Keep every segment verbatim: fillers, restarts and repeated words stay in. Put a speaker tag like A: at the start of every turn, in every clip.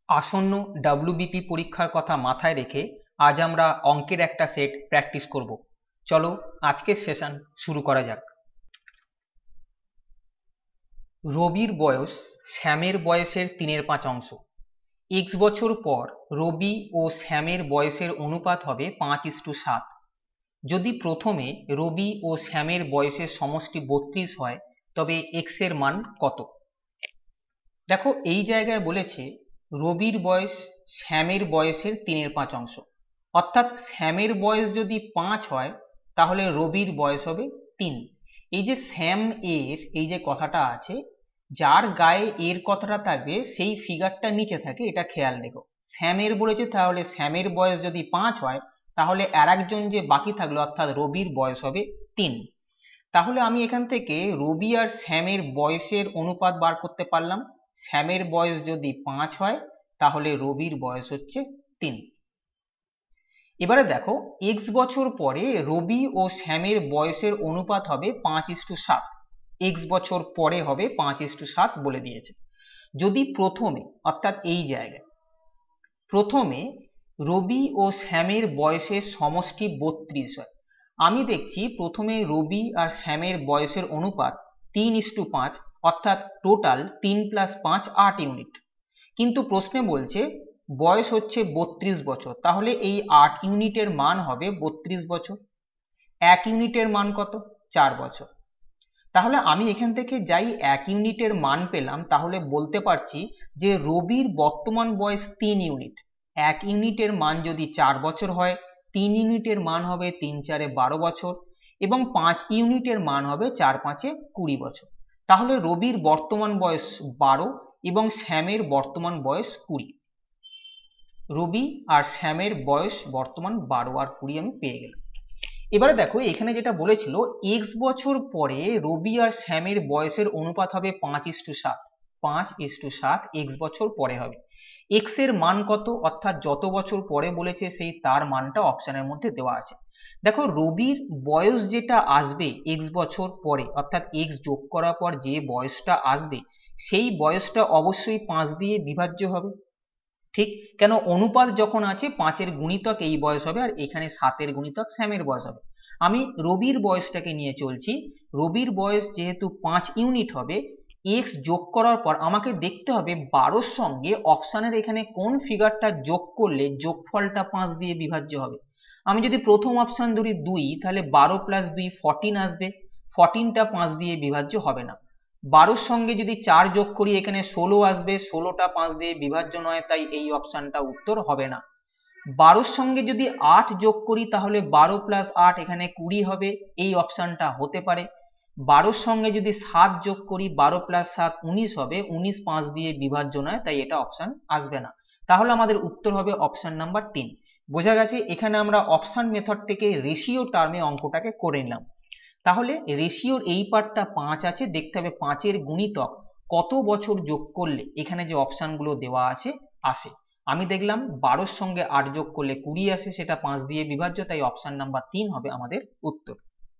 A: আসন্ন ডাব্লিউবিপি পরীক্ষার কথা মাথায় রেখে আজ আমরা অঙ্কের একটা সেট প্র্যাকটিস করব। চলো আজকের সেশন শুরু করা যাক। রবির বয়স শ্যামের বয়সের তিনের পাঁচ অংশ। এক্স বছর পর রবি ও শ্যামের বয়সের অনুপাত হবে পাঁচ ইস্টু সাত। যদি প্রথমে রবি ও শ্যামের বয়সের সমষ্টি বত্রিশ হয় তবে এক্স এর মান কত? দেখো এই জায়গায় বলেছে রবির বয়স শ্যামের বয়সের তিনের পাঁচ অংশ, অর্থাৎ শ্যামের বয়স যদি পাঁচ হয় তাহলে রবির বয়স হবে তিন। এই যে শ্যাম এর এই যে কথাটা আছে, যার গায়ে এর কথাটা থাকবে সেই ফিগারটা নিচে থাকে, এটা খেয়াল রেখো। শ্যামের বলেছে তাহলে শ্যামের বয়স যদি পাঁচ হয় তাহলে আর একজন যে বাকি থাকলো অর্থাৎ রবির বয়স হবে তিন। তাহলে আমি এখান থেকে রবি আর শ্যামের বয়সের অনুপাত বার করতে পারলাম। শ্যামের বয়স যদি পাঁচ হয় তাহলে রবির বয়স হচ্ছে তিন। এবারে দেখো এক্স বছর পরে রবি ও শ্যামের বয়সের অনুপাত হবে পাঁচ ইস্টু সাত। এক্স বছর পরে হবে পাঁচ ইস্টু সাত বলে দিয়েছে। যদি প্রথমে অর্থাৎ এই জায়গায় প্রথমে রবি ও শ্যামের বয়সের সমষ্টি বত্রিশ হয়, আমি দেখছি প্রথমে রবি আর শ্যামের বয়সের অনুপাত তিন ইস্টু পাঁচ, অর্থাৎ টোটাল তিন প্লাস পাঁচ আট ইউনিট। কিন্তু প্রশ্নে বলছে বয়স হচ্ছে বত্রিশ বছর, তাহলে এই আট ইউনিটের মান হবে বত্রিশ বছর। এক ইউনিটের মান কত? চার বছর। তাহলে আমি এখান থেকে যাই এক ইউনিটের মান পেলাম, তাহলে বলতে পারছি যে রবির বর্তমান বয়স তিন ইউনিট। এক ইউনিটের মান যদি চার বছর হয়, তিন ইউনিটের মান হবে তিন চারে বারো বছর, এবং পাঁচ ইউনিটের মান হবে চার পাঁচে কুড়ি বছর। তাহলে রবির বর্তমান বয়স বারো এবং শ্যামের বর্তমান বয়স কুড়ি। রবি আর শ্যামের বয়স বর্তমান বারো আর কুড়ি আমি পেয়ে গেলাম। এবারে দেখো এখানে যেটা বলেছিল এক্স বছর পরে রবি আর শ্যামের বয়সের অনুপাত হবে পাঁচ ইস্টু সাত। পাঁচ ইস্টু সাত এক্স বছর পরে হবে। এক্স এর মান কত, অর্থাৎ যত বছর পরে বলেছে সেই তার মানটা অপশনের মধ্যে দেওয়া আছে। দেখো রবির বয়স যেটা আসবে এক্স বছর পরে, অর্থাৎ এক্স যোগ করার পর যে বয়সটা আসবে সেই বয়সটা অবশ্যই পাঁচ দিয়ে বিভাজ্য হবে। ঠিক, কেন অনুপাত যখন আছে পাঁচের গুণিতক এই বয়স হবে আর এখানে সাতের গুণিতক শ্যামের বয়স হবে। আমি রবির বয়সটাকে নিয়ে চলছি। রবির বয়স যেহেতু পাঁচ ইউনিট হবে, এক্স যোগ করার পর আমাকে দেখতে হবে বারোর সঙ্গে অপশানের এখানে কোন ফিগারটা যোগ করলে যোগফলটা পাঁচ দিয়ে বিভাজ্য হবে। আমি যদি প্রথম অপশান ধরি দুই, তাহলে বারো প্লাস দুই ফোরটিন আসবে। ফোরটিনটা পাঁচ দিয়ে বিভাজ্য হবে না। বারোর সঙ্গে যদি চার যোগ করি এখানে ষোলো আসবে, ষোলোটা পাঁচ দিয়ে বিভাজ্য নয়, তাই এই অপশানটা উত্তর হবে না। বারোর সঙ্গে যদি আট যোগ করি তাহলে বারো প্লাস আট এখানে কুড়ি হবে, এই অপশানটা হতে পারে। বারোর সঙ্গে যদি সাত যোগ করি বারো প্লাস সাত উনিশ হবে, উনিশ পাঁচ দিয়ে বিভাজ্য নয়, তাই এটা অপশান আসবে না। তাহলে আমাদের উত্তর হবে অপশান নাম্বার তিন। বোঝা গেছে? এখানে আমরা অপশান মেথড থেকে রেশিও টার্মে অঙ্কটাকে করে নিলাম। তাহলে রেশিওর এই পার্টটা পাঁচ আছে, দেখতে হবে পাঁচের গুণিতক কত বছর যোগ করলে এখানে যে অপশানগুলো দেওয়া আছে আসে। আমি দেখলাম বারোর সঙ্গে আট যোগ করলে কুড়ি আসে, সেটা পাঁচ দিয়ে বিভাজ্য, তাই অপশান নাম্বার তিন হবে আমাদের উত্তর।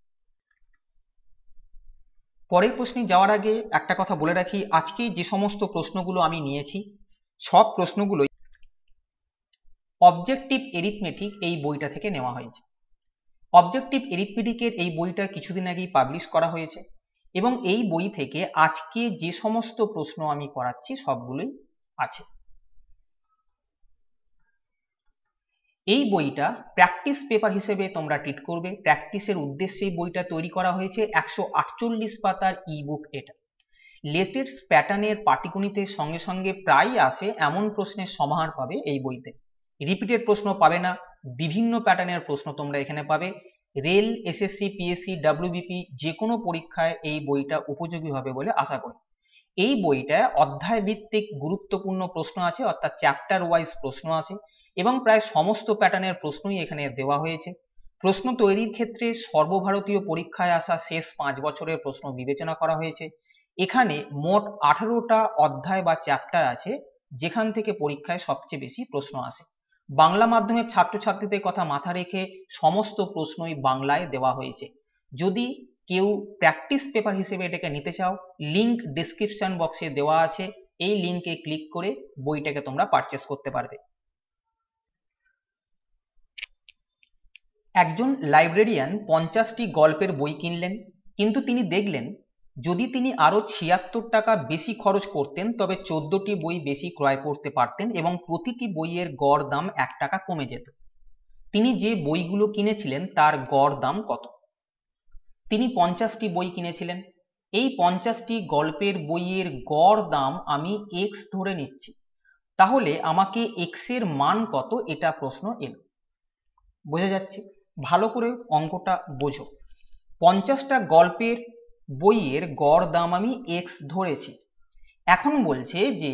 A: পরের প্রশ্নে যাওয়ার আগে একটা কথা বলে রাখি, আজকে যে সমস্ত প্রশ্নগুলো আমি নিয়েছি সব প্রশ্নগুলোই অবজেক্টিভ এরিথমেটিক এই বইটা থেকে নেওয়া হয়েছে। অবজেক্টিভ এরিথমেটিকের এই বইটা কিছুদিন আগেই পাবলিশ করা হয়েছে এবং এই বই থেকে আজকে যে সমস্ত প্রশ্ন আমি করাচ্ছি সবগুলোই আছে। এই বইটা প্র্যাকটিস পেপার হিসেবে তোমরা ট্রিট করবে। প্র্যাকটিসের উদ্দেশ্যে এই বইটা তৈরি করা হয়েছে। একশো আটচল্লিশ পাতার ই বুক এটা। লেটেস্ট প্যাটার্নের পাটিগণিতের সঙ্গে সঙ্গে প্রায় আসে এমন প্রশ্নের সমাহার পাবে এই বইতে। রিপিটেড প্রশ্ন পাবে না, বিভিন্ন প্যাটার্নের প্রশ্ন তোমরা এখানে পাবে। রেল, এসএসসি, পিএসসি, ডাব্লিউবিপি যে কোনো পরীক্ষায় এই বইটা উপযোগী হবে বলে আশা করি। এই বইটায় অধ্যায় ভিত্তিক গুরুত্বপূর্ণ প্রশ্ন আছে, অর্থাৎ চ্যাপ্টার ওয়াইজ প্রশ্ন আছে এবং প্রায় সমস্ত প্যাটার্নের প্রশ্নই এখানে দেওয়া হয়েছে। প্রশ্ন তৈরির ক্ষেত্রে সর্বভারতীয় পরীক্ষায় আসা শেষ পাঁচ বছরের প্রশ্ন বিবেচনা করা হয়েছে। এখানে মোট আঠারোটা অধ্যায় বা চ্যাপ্টার আছে যেখান থেকে পরীক্ষায় সবচেয়ে বেশি প্রশ্ন আসে। বাংলা মাধ্যমের ছাত্রছাত্রীদের কথা মাথায় রেখে সমস্ত প্রশ্নই বাংলায় দেওয়া হয়েছে। যদি কেউ প্র্যাকটিস পেপার হিসেবে এটাকে নিতে চাও, লিংক ডেসক্রিপশন বক্সে দেওয়া আছে, এই লিঙ্কে ক্লিক করে বইটাকে তোমরা পারচেস করতে পারবে। একজন লাইব্রেরিয়ান পঞ্চাশটি গল্পের বই কিনলেন, কিন্তু তিনি দেখলেন যদি তিনি আরো ছিয়াত্তর টাকা বেশি খরচ করতেন তবে চোদ্দটি বই বেশি ক্রয় করতে পারতেন এবং প্রতিটি বইয়ের গড় দাম এক টাকা কমে যেত। তিনি যে বইগুলো কিনেছিলেন তার গড় দাম কত? তিনি পঞ্চাশটি বই কিনেছিলেন, এই পঞ্চাশটি গল্পের বইয়ের গড় দাম আমি এক্স ধরে নিচ্ছি, তাহলে আমাকে এক্স এর মান কত এটা প্রশ্ন এলো। বোঝা যাচ্ছে? ভালো করে অঙ্কটা বোঝো। পঞ্চাশটা গল্পের বইয়ের গড় দাম আমি এক্স ধরেছি, এখন বলছে যে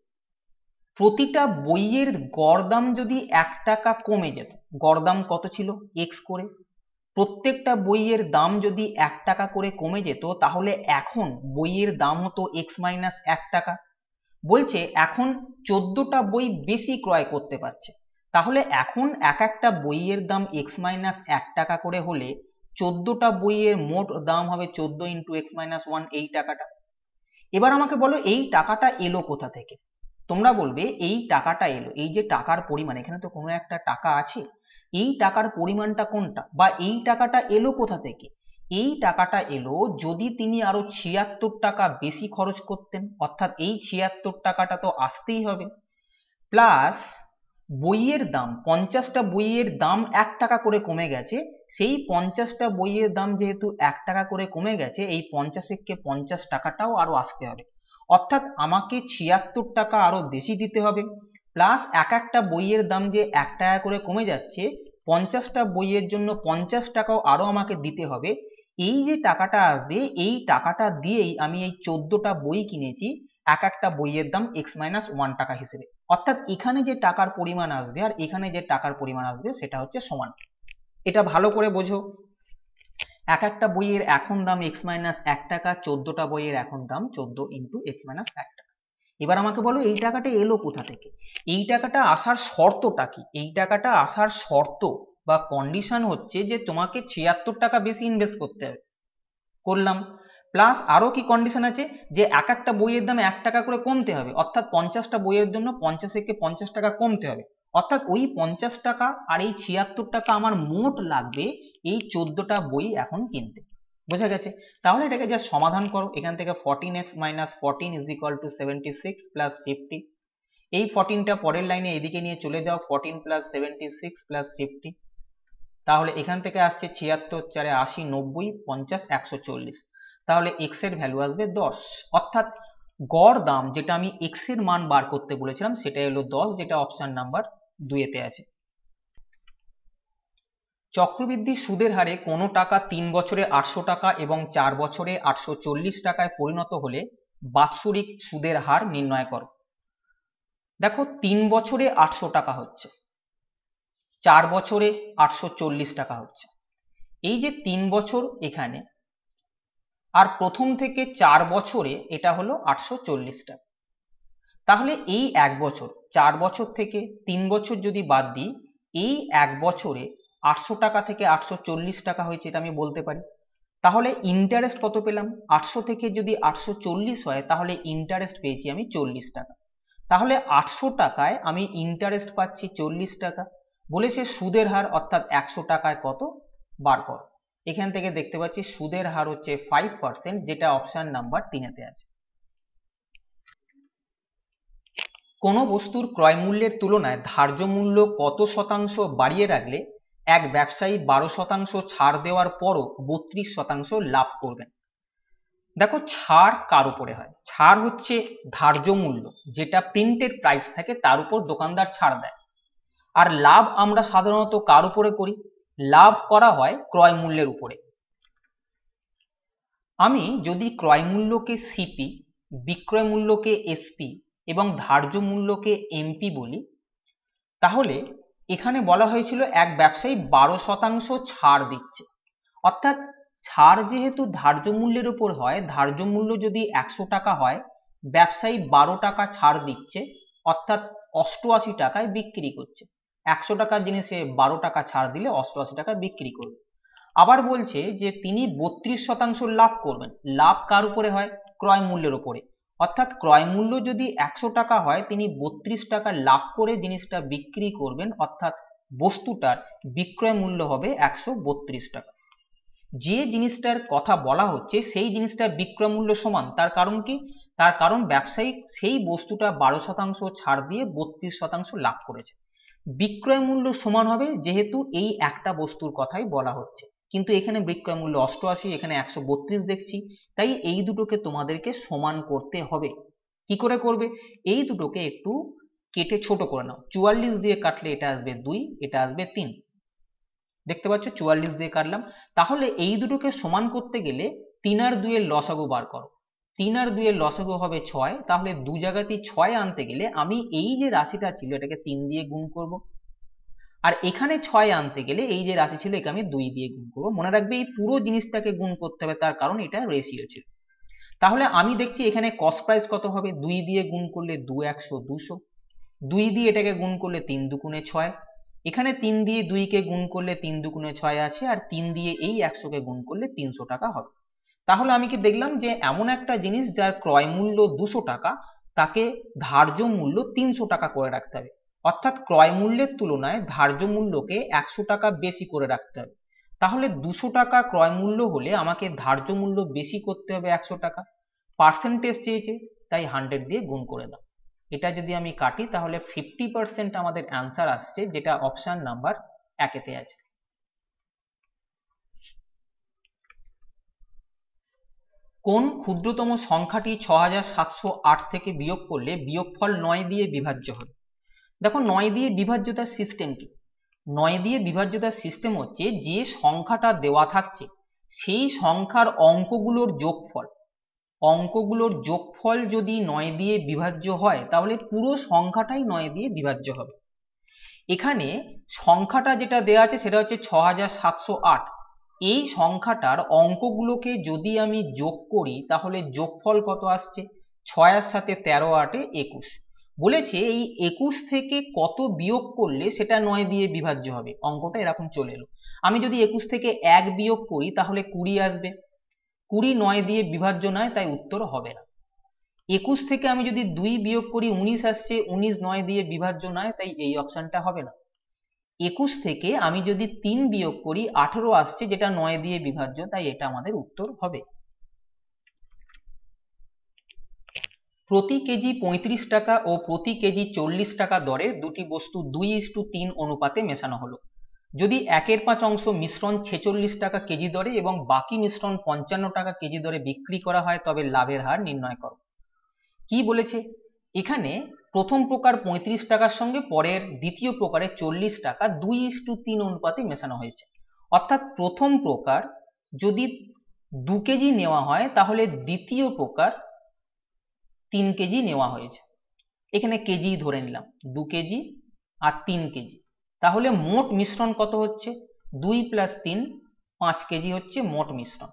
A: প্রতিটা বইয়ের গড় দাম যদি এক টাকা কমে যেত, গড় দাম কত ছিল? এক্স করে, প্রত্যেকটা বইয়ের দাম যদি এক টাকা করে কমে যেত তাহলে এখন বইয়ের দাম হতো এক্স মাইনাস এক টাকা। বলছে এখন চোদ্দটা বই বেশি ক্রয় করতে পারছে, তাহলে এখন এক একটা বইয়ের দাম এক্স মাইনাস এক টাকা করে হলে চোদ্দটা বইয়ের মোট দাম হবে চোদ্দ ইন্টু এক্স মাইনাস ওয়ান, এই টাকাটা। এবার আমাকে বলো এই টাকাটা এলো কোথা থেকে? তোমরা বলবে এই টাকাটা এলো, এই যে টাকার পরিমাণ, এখানে তো কোনো একটা টাকা আছে, এই টাকার পরিমাণটা কোনটা বা এই টাকাটা এলো কোথা থেকে? এই টাকাটা এলো যদি তিনি আরো ছিয়াত্তর টাকা বেশি খরচ করতেন, অর্থাৎ এই ছিয়াত্তর টাকাটা তো আসতেই হবে, প্লাস বইয়ের দাম, পঞ্চাশটা বইয়ের দাম এক টাকা করে কমে গেছে, সেই পঞ্চাশটা বইয়ের দাম যেহেতু এক টাকা করে কমে গেছে, এই পঞ্চাশকে পঞ্চাশ টাকাটাও আরো আসতে হবে, অর্থাৎ আমাকে ছিয়াত্তর টাকা আরো বেশি দিতে হবে, প্লাস এক একটা বইয়ের দাম যে এক টাকা করে কমে যাচ্ছে, পঞ্চাশটা বইয়ের জন্য পঞ্চাশ টাকাও আরো আমাকে দিতে হবে। এই যে টাকাটা আসবে এই টাকাটা দিয়েই আমি এই চোদ্দটা বই কিনেছি এক একটা বইয়ের দাম এক্স মাইনাস ওয়ান টাকা হিসেবে, অর্থাৎ এখানে যে টাকার পরিমাণ আসবে আর এখানে যে টাকার পরিমাণ আসবে সেটা হচ্ছে সমান। এটা ভালো করে বোঝো। এক একটা বইয়ের এখন দাম এক্স মাইনাস এক টাকা, চোদ্দটা বইয়ের এখন দাম চোদ্দ ইন্টু এক্স মাইনাস এক টাকা। এবার আমাকে বলো এই টাকাটা এলো কোথা থেকে? এই টাকাটা আসার শর্তটা কি? এই টাকাটা আসার শর্ত বা কন্ডিশন হচ্ছে যে তোমাকে ছিয়াত্তর টাকা বেশি ইনভেস্ট করতে হবে, করলাম, প্লাস আরো কি কন্ডিশন আছে যে এক একটা বইয়ের দাম এক টাকা করে কমতে হবে, অর্থাৎ পঞ্চাশটা বইয়ের জন্য পঞ্চাশ থেকে পঞ্চাশ টাকা কমতে হবে, অর্থাৎ ওই পঞ্চাশ টাকা আর এই ছিয়াত্তর টাকা আমার মোট লাগবে এই চোদ্দটা বই এখন কিনতে। বোঝা গেছে? তাহলে এটাকে যা সমাধান করো, এখান থেকে fourteen x minus fourteen is equal to seventy six plus fifty, এই ফোরটিনটা পরের লাইনে এদিকে নিয়ে চলে যাও, fourteen plus seventy six plus fifty, তাহলে এখান থেকে আসছে ছিয়াত্তর চারে আশি, নব্বই, পঞ্চাশ, একশো চল্লিশ, তাহলে এক্স এর ভ্যালু আসবে দশ, অর্থাৎ গড় দাম যেটা আমি এক্স এর মান বার করতে বলেছিলাম সেটা হলো দশ, যেটা অপশন নাম্বার দুইতে আছে। চক্রবৃদ্ধি সুদের হারে কোনো টাকা তিন বছরে আটশো টাকা এবং চার বছরে আটশো চল্লিশ টাকায় পরিণত হলে বাৎসরিক সুদের হার নির্ণয় করো। দেখো তিন বছরে আটশো টাকা হচ্ছে, চার বছরে আটশো চল্লিশ টাকা হচ্ছে, এই যে তিন বছর এখানে আর প্রথম থেকে চার বছরে এটা হলো আটশো চল্লিশ টাকা, তাহলে এই এক বছর, চার বছর থেকে তিন বছর যদি বাদ দিই, এই এক বছরে আটশো টাকা থেকে আটশো চল্লিশ টাকা হয়েছে এটা আমি বলতে পারি। তাহলে ইন্টারেস্ট কত পেলাম? আটশো থেকে যদি আটশো চল্লিশ হয় তাহলে ইন্টারেস্ট পেয়েছি আমি চল্লিশ টাকা, তাহলে আটশো টাকায় আমি ইন্টারেস্ট পাচ্ছি চল্লিশ টাকা। বলেছে সুদের হার অর্থাৎ একশো টাকায় কত বার কর, এখান থেকে দেখতে পাচ্ছি সুদের হার হচ্ছে ফাইভ পার্সেন্ট, যেটা অপশন নাম্বার তিনেতে আছে। কোনো বস্তুর ক্রয় মূল্যের তুলনায় ধার্য মূল্য কত শতাংশ বাড়িয়ে রাখলে এক ব্যবসায়ী বারো শতাংশ ছাড় দেওয়ার পরও বত্রিশ শতাংশ লাভ করবেন? দেখো ছাড় কার উপরে হয়? ছাড় হচ্ছে ধার্য মূল্য, যেটা প্রিন্টেড প্রাইস থাকে তার উপর দোকানদার ছাড় দেয়, আর লাভ আমরা সাধারণত কার উপরে করি? লাভ করা হয় ক্রয় মূল্যের উপরে। আমি যদি ক্রয় মূল্যকে সিপি, বিক্রয় মূল্যকে এসপি এবং ধার্য মূল্যকে এমপি বলি, তাহলে এখানে বলা হয়েছিল এক ব্যবসায়ী বারো শতাংশ ছাড় দিচ্ছে, অর্থাৎ ছাড় যেহেতু ধার্য মূল্যের উপর হয়, ধার্য মূল্য যদি একশো টাকা হয়, ব্যবসায়ী বারো টাকা ছাড় দিচ্ছে, অর্থাৎ অষ্টআশি টাকায় বিক্রি করছে। একশো টাকার জিনিসে বারো টাকা ছাড় দিলে অষ্টআশি টাকায় বিক্রি করবে। আবার বলছে যে তিনি বত্রিশ শতাংশ লাভ করবেন, লাভ কার উপরে হয়? ক্রয় মূল্যের উপরে, অর্থাৎ ক্রয় মূল্য যদি একশো টাকা হয় তিনি বত্রিশ টাকা লাভ করে জিনিসটা বিক্রি করবেন, অর্থাৎ বস্তুটার বিক্রয় মূল্য হবে একশো বত্রিশ টাকা। যে জিনিসটার কথা বলা হচ্ছে সেই জিনিসটার বিক্রয় মূল্য সমান, তার কারণ কি? তার কারণ ব্যবসায়ী সেই বস্তুটা বারো শতাংশ ছাড় দিয়ে বত্রিশ শতাংশ লাভ করেছে। বিক্রয় মূল্য সমান হবে যেহেতু এই একটা বস্তুর কথাই বলা হচ্ছে, কিন্তু এখানে বিক্রয় মূল্য অষ্টআশি, এখানে একশো বত্রিশ দেখছি, তাই এই দুটোকে তোমাদেরকে সমান করতে হবে। কি করে করবে? এই দুটোকে একটু কেটে ছোট করে নাও। চুয়াল্লিশ দিয়ে কাটলে এটা আসবে দুই, এটা আসবে তিন। দেখতে পাচ্ছ চুয়াল্লিশ দিয়ে কাটলাম। তাহলে এই দুটোকে সমান করতে গেলে তিন আর দুইয়ের লসাগু বার করো। তিন আর দুইয়ের লসাগু হবে ছয়, তাহলে দু জায়গাতেই ছয় আনতে গেলে আমি এই যে রাশিটা ছিল এটাকে তিন দিয়ে গুণ করব, আর এখানে ছয় আনতে গেলে এই যে রাশি ছিল একে আমি দুই দিয়ে গুণ করবো। মনে রাখবে এই পুরো জিনিসটাকে গুণ করতে হবে, তার কারণ এটা রেশিও ছিল। তাহলে আমি দেখছি এখানে কস্ট প্রাইস কত হবে, দুই দিয়ে গুণ করলে দু একশো দুশো, দুই দিয়ে এটাকে গুণ করলে তিন দুগুণে ছয়, এখানে তিন দিয়ে দুইকে গুণ করলে তিন দুগুণে ছয় আছে, আর তিন দিয়ে এই একশোকে গুণ করলে তিনশো টাকা হবে। তাহলে আমি কি দেখলাম যে এমন একটা জিনিস যার ক্রয় মূল্য দুশো টাকা তাকে ধার্য মূল্য তিনশো টাকা করে রাখতে হবে, অর্থাৎ ক্রয় মূল্যের তুলনায় ধার্য মূল্যকে একশো টাকা বেশি করে রাখতে হবে। তাহলে দুশো টাকা ক্রয় মূল্য হলে আমাকে ধার্য মূল্য বেশি করতে হবে একশো টাকা। পার্সেন্টেজ চেয়েছে তাই হান্ড্রেড দিয়ে গুণ করে দাও। এটা যদি আমি কাটি তাহলে ফিফটি পার্সেন্ট আমাদের অ্যান্সার আসছে, যেটা অপশন নাম্বার একেতে আছে। কোন ক্ষুদ্রতম সংখ্যাটি ছ হাজার সাতশো আট থেকে বিয়োগ করলে বিয়োগফল নয় দিয়ে বিভাজ্য হবে? দেখো নয় দিয়ে বিভাজ্যতার সিস্টেম কি? নয় দিয়ে বিভাজ্যতার সিস্টেম হচ্ছে যে সংখ্যাটা দেওয়া থাকছে সেই সংখ্যার অঙ্কগুলোর যোগফল, অঙ্কগুলোর যোগফল যদি নয় দিয়ে বিভাজ্য হয় তাহলে পুরো সংখ্যাটাই নয় দিয়ে বিভাজ্য হবে। এখানে সংখ্যাটা যেটা দেওয়া আছে সেটা হচ্ছে ছ হাজার সাতশো আট। এই সংখ্যাটার অঙ্কগুলোকে যদি আমি যোগ করি তাহলে যোগফল কত আসছে? ছয়ের সাথে তেরো আটে একুশ। বলেছে এই একুশ থেকে কত বিয়োগ করলে সেটা নয় দিয়ে বিভাজ্য হবে। অঙ্কটা এরকম চলে এলো। আমি যদি একুশ থেকে এক বিয়োগ করি তাহলে কুড়ি আসবে। কুড়ি নয় দিয়ে বিভাজ্য নয়, তাই উত্তর হবে না। একুশ থেকে আমি যদি দুই বিয়োগ করি উনিশ আসছে, উনিশ নয় দিয়ে বিভাজ্য নয়, তাই এই অপশনটা হবে না। একুশ থেকে আমি যদি তিন বিয়োগ করি আঠেরো আসছে, যেটা নয় দিয়ে বিভাজ্য, তাই এটা আমাদের উত্তর হবে। প্রতি কেজি পঁয়ত্রিশ টাকা ও প্রতি কেজি চল্লিশ টাকা দরে দুটি বস্তু দুই ইস্টু তিন অনুপাতে মেশানো হলো। যদি একের পাঁচ অংশ মিশ্রণ ছেচল্লিশ টাকা কেজি দরে এবং বাকি মিশ্রণ পঞ্চান্ন টাকা কেজি দরে বিক্রি করা হয় তবে লাভের হার নির্ণয় করো। কি বলেছে এখানে? প্রথম প্রকার পঁয়ত্রিশ টাকার সঙ্গে পরের দ্বিতীয় প্রকারে চল্লিশ টাকা দুই ইস্টু তিন অনুপাতে মেশানো হয়েছে। অর্থাৎ প্রথম প্রকার যদি দু কেজি নেওয়া হয় তাহলে দ্বিতীয় প্রকার তিন কেজি নেওয়া হয়েছে। এখানে কেজি ধরে নিলাম, দু কেজি আর তিন কেজি। তাহলে মোট মিশ্রণ কত হচ্ছে? দুই প্লাস তিন, পাঁচ কেজি হচ্ছে মোট মিশ্রণ।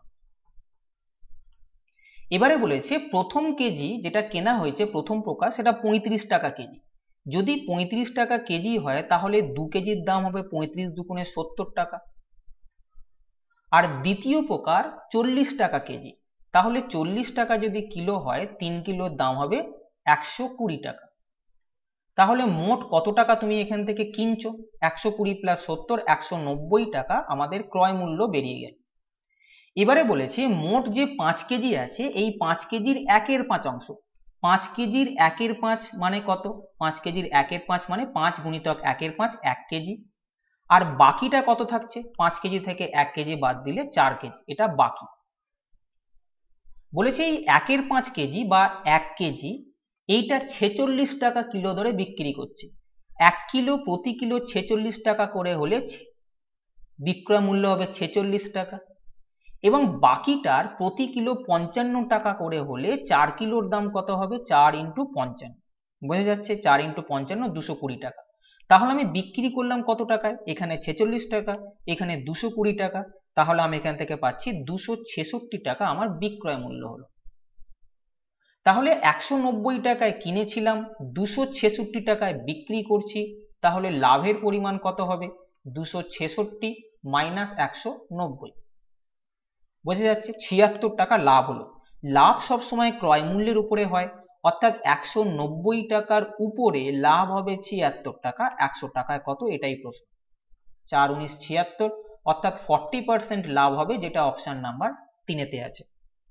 A: এবারে বলেছে প্রথম কেজি যেটা কেনা হয়েছে প্রথম প্রকার সেটা পঁয়ত্রিশ টাকা কেজি। যদি পঁয়ত্রিশ টাকা কেজি হয় তাহলে দু কেজির দাম হবে পঁয়ত্রিশ দুগুণে সত্তর টাকা। আর দ্বিতীয় প্রকার চল্লিশ টাকা কেজি, তাহলে চল্লিশ টাকা যদি কিলো হয় তিন কিলোর দাম হবে একশো কুড়ি টাকা। তাহলে মোট কত টাকা তুমি এখান থেকে কিনছো? একশো কুড়ি প্লাস সত্তর, একশো নব্বই টাকা আমাদের ক্রয় মূল্য বেরিয়ে গেল। এবারে বলেছে মোট যে পাঁচ কেজি আছে এই পাঁচ কেজির একের পাঁচ অংশ। পাঁচ কেজির একের পাঁচ মানে কত? পাঁচ কেজির একের পাঁচ মানে পাঁচ গুণিতক একের পাঁচ, এক কেজি। আর বাকিটা কত থাকছে? পাঁচ কেজি থেকে এক কেজি বাদ দিলে চার কেজি, এটা বাকি। বলেছে এই একের পাঁচ কেজি বা এক কেজি এইটা ছেচল্লিশ টাকা কিলো দরে বিক্রি করছে। এক কিলো প্রতি কিলো ছেচল্লিশ টাকা করে হলে বিক্রয় মূল্য হবে ছেচল্লিশ টাকা, এবং বাকিটার প্রতি কিলো পঞ্চান্ন টাকা করে হলে চার কিলোর দাম কত হবে? চার ইন্টু পঞ্চান্ন, বোঝা যাচ্ছে? চার ইন্টু পঞ্চান্ন, দুশো কুড়ি টাকা। তাহলে আমি বিক্রি করলাম কত টাকায়? এখানে ছেচল্লিশ টাকা, এখানে দুশো কুড়ি টাকা। তাহলে আমি এখান থেকে পাচ্ছি দুশো ছেষট্টি টাকা আমার বিক্রয় মূল্য হলো। তাহলে একশো নব্বই টাকায় কিনেছিলাম, দুশো ছেষট্টি টাকায় বিক্রি করছি, তাহলে লাভের পরিমাণ কত হবে? দুশো ছেষট্টি মাইনাস একশো নব্বই, বোঝা যাচ্ছে? ছিয়াত্তর টাকা লাভ হলো। লাভ সবসময় ক্রয় মূল্যের উপরে হয়, অর্থাৎ একশো নব্বই টাকার উপরে লাভ হবে ছিয়াত্তর টাকা, একশো টাকায় কত এটাই প্রশ্ন। চার উনিশ ছিয়াত্তর, অর্থাৎ ফর্টি পার্সেন্ট লাভ হবে, যেটা অপশন নাম্বার তিনেতে আছে।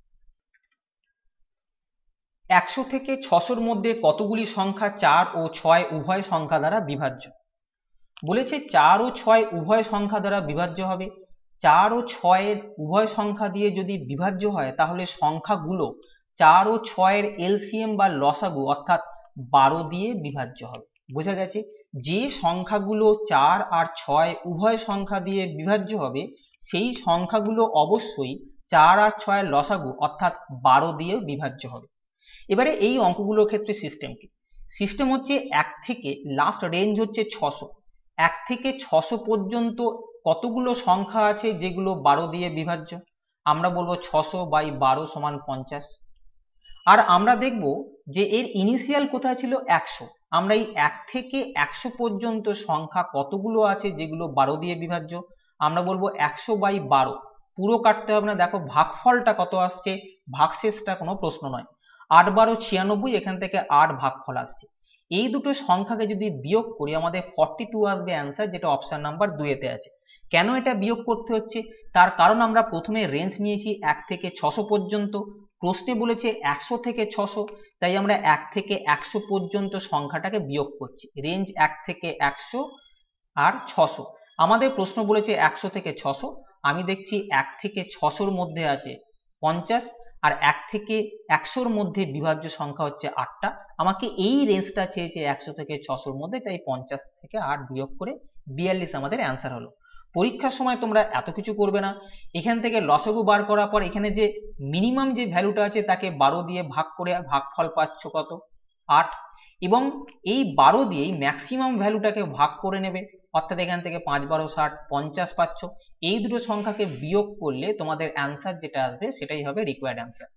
A: একশো থেকে ছশোর মধ্যে কতগুলি সংখ্যা চার ও ছয় উভয় সংখ্যা দ্বারা বিভাজ্য? বলেছে চার ও ছয় উভয় সংখ্যা দ্বারা বিভাজ্য হবে। চার ও ছয়ের উভয় সংখ্যা দিয়ে যদি বিভাজ্য হয় তাহলে সংখ্যাগুলো চার ও ছয়ের এলসিএম বা লসাগু অর্থাৎ বারো দিয়ে বিভাজ্য হবে। বোঝা গেছে, যে সংখ্যাগুলো চার আর ছয় উভয় সংখ্যা দিয়ে বিভাজ্য হবে সেই সংখ্যাগুলো অবশ্যই চার আর ছয়ের লসাগু অর্থাৎ বারো দিয়ে বিভাজ্য হবে। এবারে এই অঙ্কগুলোর ক্ষেত্রে সিস্টেম কি? সিস্টেম হচ্ছে এক থেকে লাস্ট রেঞ্জ হচ্ছে ছশো, এক থেকে ছশো পর্যন্ত কতগুলো সংখ্যা আছে যেগুলো বারো দিয়ে বিভাজ্য? আমরা বলবো ছশো বাই বারো সমান পঞ্চাশ। আর আমরা দেখব যে এর ইনিশিয়াল কোথায় ছিল একশো, আমরা এই এক থেকে একশো পর্যন্ত সংখ্যা কতগুলো আছে যেগুলো বারো দিয়ে বিভাজ্য? আমরা বলবো একশো বাই বারো, পুরো কাটতে হবে না, দেখো ভাগফলটা কত আসছে, ভাগশেষটা কোনো প্রশ্ন নয়। আট বারো ছিয়ানব্বই, এখান থেকে আট ভাগফল আসছে। এই দুটো সংখ্যাকে যদি বিয়োগ করি আমাদের ফর্টি টু আসবে অ্যান্সার, যেটা অপশন নাম্বার দুইতে আছে। কেন এটা বিয়োগ করতে হচ্ছে? তার কারণ আমরা প্রথমে রেঞ্জ নিয়েছি এক থেকে ছশো পর্যন্ত, প্রশ্নে বলেছে একশো থেকে ছশো, তাই আমরা এক থেকে একশো পর্যন্ত সংখ্যাটাকে বিয়োগ করছি। রেঞ্জ এক থেকে একশো আর ছশো, আমাদের প্রশ্ন বলেছে একশো থেকে ছশো, আমি দেখছি এক থেকে ছশোর মধ্যে আছে পঞ্চাশ, আর এক থেকে একশোর মধ্যে বিভাজ্য সংখ্যা হচ্ছে আটটা। আমাকে এই রেঞ্জটা চেয়েছে একশো থেকে ছশোর মধ্যে, তাই পঞ্চাশ থেকে আট বিয়োগ করে বিয়াল্লিশ আমাদের অ্যান্সার হলো। পরীক্ষার সময় তোমরা এত কিছু করবে না, এখান থেকে লসাগু বার করার পর এখানে যে মিনিমাম যে ভ্যালুটা আছে তাকে বারো দিয়ে ভাগ করে ভাগফল পাচ্ছ কত, আট, এবং এই বারো দিয়েই ম্যাক্সিমাম ভ্যালুটাকে ভাগ করে নেবে, অর্থাৎ এখান থেকে পাঁচ বারো ষাট, পঞ্চাশ পাচ্ছ। এই দুটো সংখ্যাকে বিয়োগ করলে তোমাদের অ্যান্সার যেটা আসবে সেটাই হবে রিকোয়ার্ড অ্যান্সার।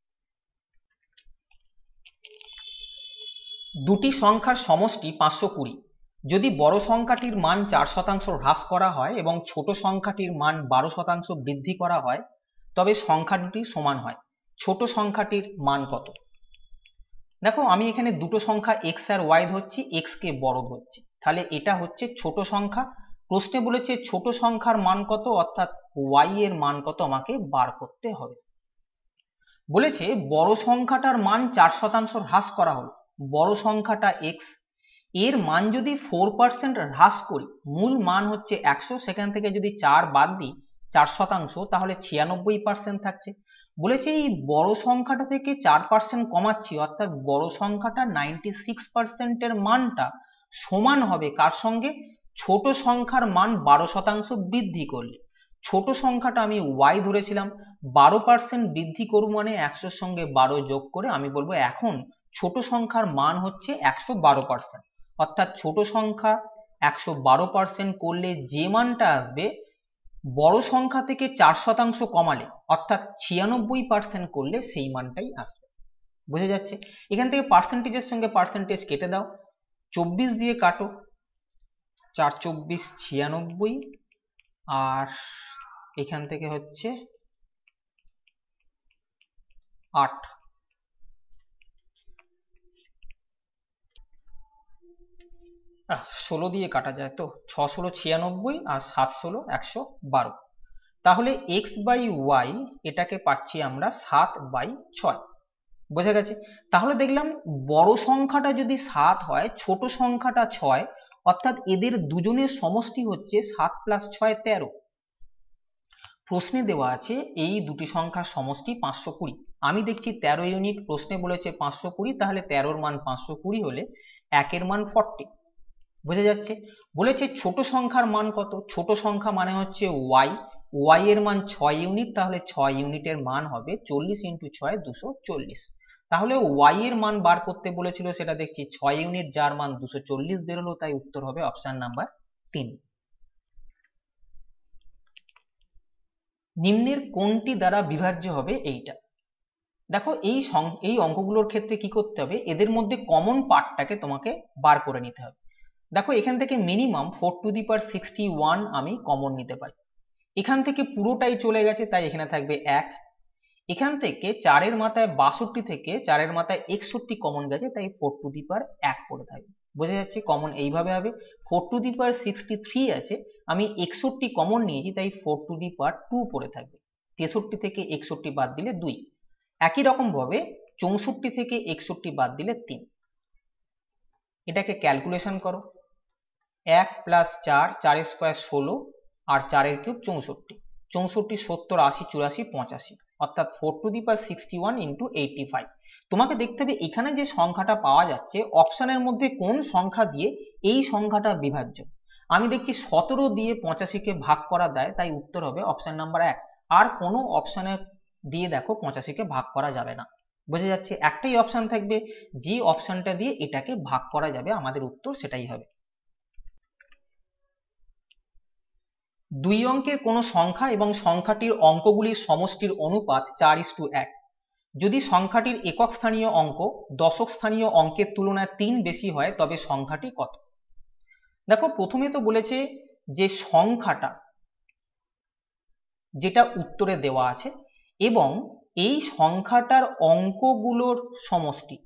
A: দুটি সংখ্যার সমষ্টি পাঁচশো কুড়ি, যদি বড় সংখ্যাটির মান চার শতাংশ হ্রাস করা হয় এবং ছোট সংখ্যাটির মান বারো শতাংশ বৃদ্ধি করা হয় তবে সংখ্যা দুটি সমান হয়, ছোট সংখ্যাটির মান কত? দেখো আমি এখানে দুটো সংখ্যা এক্স আর ওয়াই ধরছি, এক্স কে বড় ধরছি, তাহলে এটা হচ্ছে ছোট সংখ্যা। প্রশ্নে বলেছে ছোট সংখ্যার মান কত, অর্থাৎ ওয়াই এর মান কত আমাকে বার করতে হবে। বলেছে বড় সংখ্যাটার মান চার শতাংশ হ্রাস করা হলো, বড় সংখ্যাটা এক্স, এর মান যদি ফোর পার্সেন্ট হ্রাস করি, মূল মান হচ্ছে একশো, সেখান থেকে যদি চার বাদ দিই চার শতাংশ, তাহলে ছিয়ানব্বই পার্সেন্ট থাকছে। বলেছে এই বড় সংখ্যাটা থেকে চার পার্সেন্ট কমাচ্ছি, অর্থাৎ বড় সংখ্যাটা নাইনটি সিক্স পার্সেন্টের মানটা সমান হবে কার সঙ্গে? ছোট সংখ্যার মান বারো শতাংশ বৃদ্ধি করলে। ছোট সংখ্যাটা আমি ওয়াই ধরেছিলাম, বারো পার্সেন্ট বৃদ্ধি করব মানে একশোর সঙ্গে বারো যোগ করে আমি বলবো এখন ছোট সংখ্যার মান হচ্ছে একশো বারো পার্সেন্ট, অর্থাৎ ছোট সংখ্যা একশো বারো পার্সেন্ট করলে যে মানটা আসবে বড় সংখ্যা থেকে চার শতাংশ কমালে অর্থাৎ ছিয়ানব্বই পার্সেন্ট করলে সেই মানটাই আসবে। বোঝা যাচ্ছে? এখান থেকে পার্সেন্টেজের সঙ্গে পার্সেন্টেজ কেটে দাও, চব্বিশ দিয়ে কাটো, চার চব্বিশ ছিয়ানব্বই, আর এখান থেকে হচ্ছে আট, ষোলো দিয়ে কাটা যায় তো, ছ ষোলো ছিয়ানব্বই আর সাত ষোলো একশো বারো, তাহলে এক্স বাই ওয়াই এটাকে পাচ্ছি আমরা সাত বাই ছয়। বোঝা গেছে? তাহলে দেখলাম বড় সংখ্যাটা যদি সাত হয়, ছোট সংখ্যাটা ছয়, অর্থাৎ এদের দুজনের সমষ্টি হচ্ছে সাত প্লাস ছয় তেরো। প্রশ্নে দেওয়া আছে এই দুটি সংখ্যার সমষ্টি পাঁচশো কুড়ি, আমি দেখছি তেরো ইউনিট, প্রশ্নে বলেছে পাঁচশো কুড়ি, তাহলে তেরোর মান পাঁচশো কুড়ি হলে একের মান ফর্টি। বোঝা যাচ্ছে? বলেছে ছোট সংখ্যার মান কত, ছোট সংখ্যা মানে হচ্ছে ওয়াই, ওয়াই এর মান ছয় ইউনিট, তাহলে ছয় ইউনিটের মান হবে চল্লিশ ইন্টু ছয় দুশো চল্লিশ। তাহলে ওয়াই এর মান বার করতে বলেছিল, সেটা দেখছি ছয় ইউনিট, যার মান দুশো চল্লিশ বেরোলো, তাই উত্তর হবে অপশন নাম্বার তিন। নিম্নের কোনটি দ্বারা বিভাজ্য হবে এইটা? দেখো এই এই অঙ্কগুলোর ক্ষেত্রে কি করতে হবে, এদের মধ্যে কমন পার্টটাকে তোমাকে বার করে নিতে হবে। দেখো এখান থেকে minimum four to the power sixty one আমি কমন নিতে পারি, এখান থেকে পুরোটাই চলে গেছে তাই এখানে থাকবে এক, এখান থেকে চারের মাথায় বাষট্টি থেকে চারের মাথায় একষট্টি কমন গেছে, তাই ফোর টু দি পাওয়ার এক পড়ে থাকবে। বোঝা যাচ্ছে কমন এইভাবে হবে। Four to the power sixty three আছে, আমি একষট্টি কমন নিয়েছি, তাই four to the power two পড়ে থাকবে। তেষট্টি থেকে একষট্টি বাদ দিলে দুই। একই রকম ভাবে চৌষট্টি থেকে একষট্টি বাদ দিলে তিন। এটাকে ক্যালকুলেশন করো। এক প্লাস চার, চারের স্কোয়ার ষোলো, আর চারের কিউব চৌষট্টি। চৌষট্টি, সত্তর, আশি, চুরাশি, পঁচাশি, অর্থাৎ four to the power sixty one into eighty five. তোমাকে দেখতে হবে এখানে যে সংখ্যাটা পাওয়া যাচ্ছে অপশনের মধ্যে কোন সংখ্যা দিয়ে এই সংখ্যাটা বিভাজ্য। আমি দেখছি সতেরো দিয়ে পঁচাশিকে ভাগ করা দেয়, তাই উত্তর হবে অপশন নাম্বার এক। আর কোনো অপশনের দিয়ে দেখো পঁচাশিকে ভাগ করা যাবে না। বোঝা যাচ্ছে একটাই অপশন থাকবে, যে অপশনটা দিয়ে এটাকে ভাগ করা যাবে আমাদের উত্তর সেটাই হবে। দুই অঙ্কের কোনো সংখ্যা এবং সংখ্যাটির অঙ্কগুলির সমষ্টির অনুপাত চার ইস টু এক। যদি সংখ্যাটির একক স্থানীয় অঙ্ক দশক স্থানীয় অঙ্কের তুলনায় তিন বেশি হয় তবে সংখ্যাটি কত? দেখো প্রথমে তো বলেছে যে সংখ্যাটা যেটা উত্তরে দেওয়া আছে এবং এই সংখ্যাটার অঙ্কগুলোর সমষ্টি,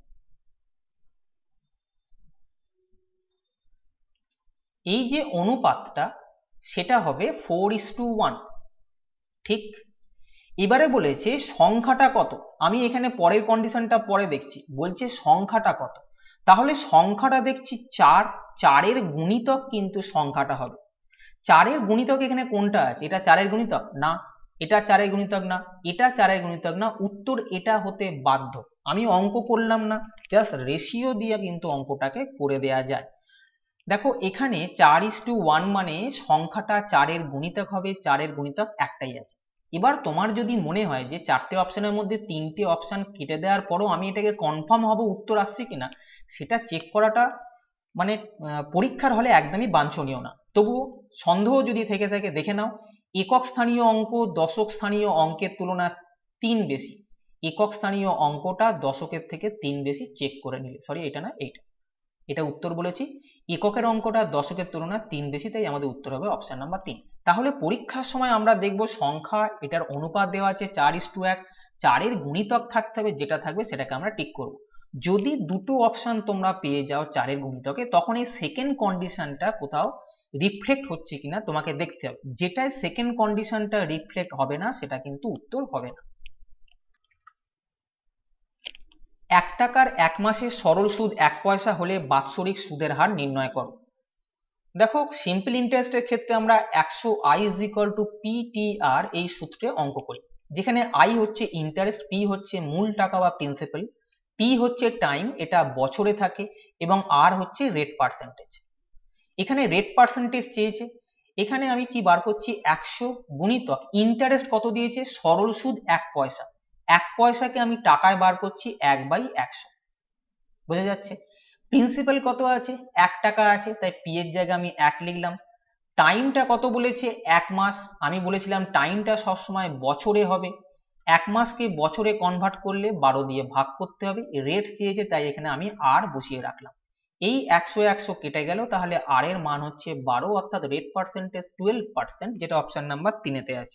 A: এই যে অনুপাতটা সেটা হবে ফোর ইস টু ওয়ান। ঠিক, এবারে বলেছে সংখ্যাটা কত। আমি এখানে পরের কন্ডিশনটা পরে দেখছি, বলছে সংখ্যাটা কত। তাহলে সংখ্যাটা দেখছি চার, চারের গুণিতক কিন্তু সংখ্যাটা হবে। চারের গুণিতক এখানে কোনটা আছে? এটা চারের গুণিতক না, এটা চারের গুণিতক না, এটা চারের গুণিতক না, উত্তর এটা হতে বাধ্য। আমি অঙ্ক করলাম না, জাস্ট রেশিও দিয়ে কিন্তু অঙ্কটাকে করে দেয়া যায়। দেখো এখানে চার ইস টু ওয়ান মানে সংখ্যাটা চারের গুণিতক হবে, চারের গুণিতক একটাই আছে। এবার তোমার যদি মনে হয় যে চারটে অপশনের মধ্যে তিনটে অপশন কেটে দেওয়ার পরও আমি এটাকে কনফার্ম হব উত্তর আসছে কিনা, সেটা চেক করাটা মানে পরীক্ষার হলে একদমই বাঞ্ছনীয় না। তবুও সন্দেহ যদি থেকে থাকে দেখে নাও। একক স্থানীয় অঙ্ক দশক স্থানীয় অঙ্কের তুলনায় তিন বেশি, একক স্থানীয় অঙ্কটা দশকের থেকে তিন বেশি চেক করে নিলে, সরি এটা না এইটা, এটা উত্তর বলেছি। এককের অঙ্কটা দশকের তুলনায় তিন বেশি, তাই আমাদের উত্তর হবে অপশন নাম্বার তিন। তাহলে পরীক্ষার সময় আমরা দেখব সংখ্যা, এটার অনুপাত দেওয়া আছে চার ইস টু এক, চারের গুণিতক থাকতে হবে, যেটা থাকবে সেটাকে আমরা টিক করব। যদি দুটো অপশন তোমরা পেয়ে যাও চারের গুণিতকে, তখন এই সেকেন্ড কন্ডিশনটা কোথাও রিফ্লেক্ট হচ্ছে কিনা তোমাকে দেখতে হবে। যেটায় সেকেন্ড কন্ডিশনটা রিফ্লেক্ট হবে না সেটা কিন্তু উত্তর হবে না। এক টাকার এক মাসের সরল সুদ এক পয়সা হলে বাৎসরিক সুদের হার নির্ণয় করো। দেখো সিম্পল ইন্টারেস্টের ক্ষেত্রে আমরা একশো I is equal to P T R এই সূত্রে অঙ্ক করি, যেখানে আই হচ্ছে ইন্টারেস্ট, পি হচ্ছে মূল টাকা বা প্রিন্সিপাল, টি হচ্ছে টাইম, এটা বছরে থাকে, এবং আর হচ্ছে রেট পার্সেন্টেজ। এখানে রেট পার্সেন্টেজ চেয়েছে, এখানে আমি কি বার করছি একশো গুণিতক ইন্টারেস্ট কত দিয়েছে, সরল সুদ এক পয়সা, এক পয়সাকে আমি টাকায় বার করছি এক বাই একশো। বোঝা যাচ্ছে। প্রিন্সিপাল কত আছে, এক টাকা আছে, তাই পি এর জায়গায় আমি এক লিখলাম। টাইমটা কত বলেছে, এক মাস, আমি বলেছিলাম টাইমটা সবসময় বছরে হবে, এক মাসকে বছরে কনভার্ট করলে বারো দিয়ে ভাগ করতে হবে। রেট চেয়েছে তাই এখানে আমি আর বসিয়ে রাখলাম। এই একশো একশো কেটে গেল, তাহলে আর এর মান হচ্ছে বারো, অর্থাৎ রেট পার্সেন্টেজ টুয়েলভ পার্সেন্ট, যেটা অপশন নাম্বার তিনেতে আছে।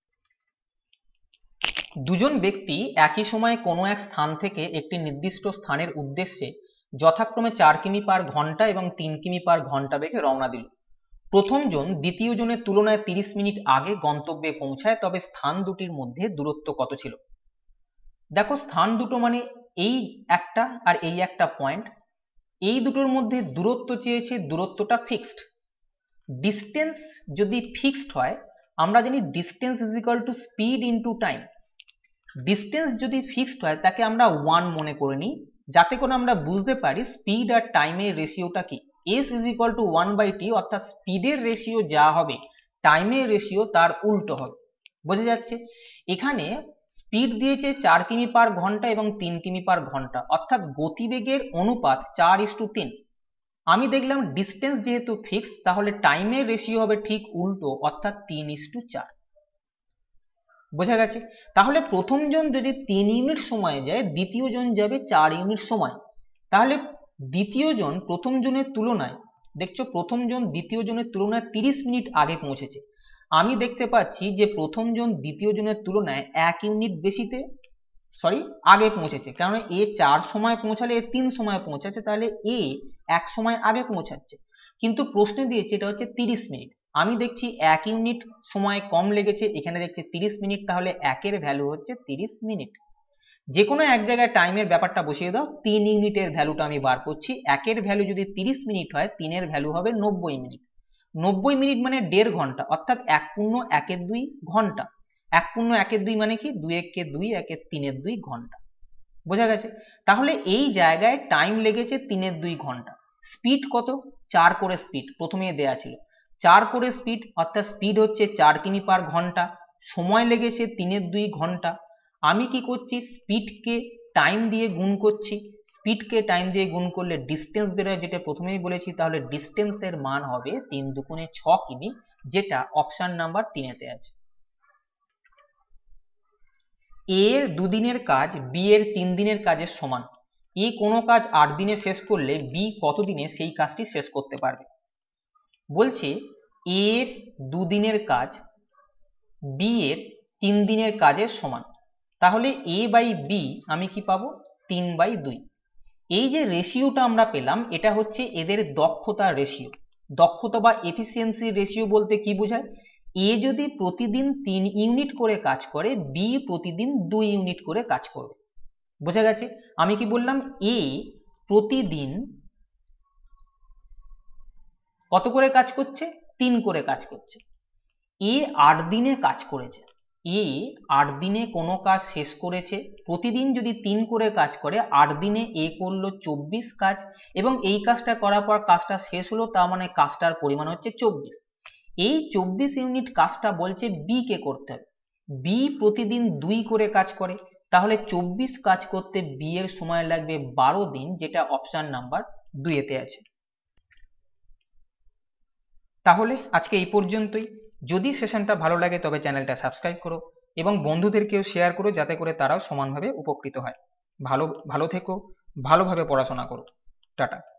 A: দুজন ব্যক্তি একই সময়ে কোনো এক স্থান থেকে একটি নির্দিষ্ট স্থানের উদ্দেশ্যে যথাক্রমে চার কিমি পার ঘন্টা এবং তিন কিমি পার ঘন্টা বেগে রওনা দিল। প্রথম জন দ্বিতীয় জনের তুলনায় তিরিশ মিনিট আগে গন্তব্যে পৌঁছায়, তবে স্থান দুটির মধ্যে দূরত্ব কত ছিল? দেখো স্থান দুটো মানে এই একটা আর এই একটা পয়েন্ট, এই দুটোর মধ্যে দূরত্ব চেয়েছে, দূরত্বটা ফিক্সড। ডিস্টেন্স যদি ফিক্সড হয়, আমরা জানি distance is equal to speed into time. Distance যদি ফিক্সড হয় তাকে আমরা ওয়ান মনে করে নিই, যাতে করে আমরা বুঝতে পারি স্পিড আর টাইমের রেশিওটা কি। S is equal to one by T, অর্থাৎ স্পিডের রেশিও যা হবে টাইমের রেশিও তার উল্টো হবে। বোঝা যাচ্ছে। এখানে স্পিড দিয়েছে চার কিমি পার ঘন্টা এবং তিন কিমি পার ঘন্টা, অর্থাৎ গতিবেগের অনুপাত চার ইস টু তিন। আমি দেখলাম ডিস্টেন্স যেহেতু ফিক্সড, তাহলে টাইমের রেশিও হবে ঠিক উল্টো, অর্থাৎ তিন ইস টু চার। বোঝা গেছে। তাহলে প্রথম জন যদি তিন ইউনিট সময় যায়, দ্বিতীয় জন যাবে চার ইউনিট সময়। তাহলে দ্বিতীয় জন প্রথম জনের তুলনায়, দেখছো প্রথম জন দ্বিতীয় জনের তুলনায় তিরিশ মিনিট আগে পৌঁছেছে। আমি দেখতে পাচ্ছি যে প্রথম জন দ্বিতীয় জনের তুলনায় এক ইউনিট বেশিতে সরি আগে পৌঁছেছে, কারণ এ চার সময় পৌঁছালে এ তিন সময় পৌঁছাচ্ছে, তাহলে এ এক সময় আগে পৌঁছাচ্ছে। কিন্তু প্রশ্নে দিয়েছে এটা হচ্ছে তিরিশ মিনিট, আমি দেখছি এক ইউনিট সময় কম লেগেছে, এখানে দেখছি তিরিশ মিনিট, তাহলে একের ভ্যালু হচ্ছে তিরিশ মিনিট। যে কোনো এক জায়গায় টাইমের ব্যাপারটা বসিয়ে দাও, তিন ইউনিটের ভ্যালুটা আমি বার করছি। একের ভ্যালু যদি তিরিশ মিনিট হয়, তিনের ভ্যালু হবে নব্বই মিনিট। নব্বই মিনিট মানে দেড় ঘন্টা, অর্থাৎ এক পূর্ণ একের দুই ঘন্টা। এক পূর্ণ একের দুই মানে কি, দুই একে দুই, একের তিনের দুই ঘন্টা। বোঝা গেছে? তাহলে এই জায়গায় টাইম লেগেছে তিনের দুই ঘন্টা। স্পিড কত? চার করে স্পিড প্রথমে দেয়া ছিল, চার করে স্পিড, অর্থাৎ স্পিড হচ্ছে চার কিমি পার ঘন্টা। সময় লেগেছে তিনের দুই ঘন্টা। আমি কি করছি, স্পিডকে টাইম দিয়ে গুণ করছি। স্পিডকে টাইম দিয়ে গুণ করলে ডিস্টেন্স বেরোয়, যেটা প্রথমেই বলেছি, তাহলে ডিস্টেন্সের মান হবে তিন দুগুণে ছ কিমি, যেটা অপশন নাম্বার তিনেতে আছে। এ এর দুদিনের কাজ বি এর তিন দিনের কাজের সমান। এ কোনো কাজ আট দিনে শেষ করলে বি কত দিনে সেই কাজটি শেষ করতে পারবে? বলছে এ এর দুদিনের কাজ বি এর তিন দিনের কাজের সমান, তাহলে এ বাই বি আমি কি পাবো, তিন বাই দুই। এই যে রেশিওটা আমরা পেলাম, এটা হচ্ছে এদের দক্ষতা রেশিও। দক্ষতা বা এফিসিয়েন্সি রেশিও বলতে কি বোঝায়, এ যদি প্রতিদিন তিন ইউনিট করে কাজ করে, বি প্রতিদিন দুই ইউনিট করে কাজ করবে। বোঝা গেছে? আমি কি বললাম, এ প্রতিদিন কত করে কাজ করছে, তিন করে কাজ করছে। এ আট দিনে কাজ করেছে, এ আট দিনে কোনো কাজ শেষ করেছে। প্রতিদিন যদি তিন করে কাজ করে, আট দিনে এ করলো চব্বিশ কাজ, এবং এই কাজটা করার পর কাজটা শেষ হলো, তার মানে কাজটার পরিমাণ হচ্ছে চব্বিশ। এই চব্বিশ ইউনিট কাজটা বলছে বি কে করতে হবে। বি প্রতিদিন দুই করে কাজ করে, তাহলে চব্বিশ কাজ করতে বি এর সময় লাগবে বারো দিন, যেটা অপশন নাম্বার দুইতে আছে। তাহলে আজকে এই পর্যন্তই। যদি সেশনটা ভালো লাগে তবে চ্যানেলটা সাবস্ক্রাইব করো এবং বন্ধুদেরকেও শেয়ার করো, যাতে করে তারাও সমানভাবে উপকৃত হয়। ভালো ভালো থেকো, ভালোভাবে পড়াশোনা করো। টাটা।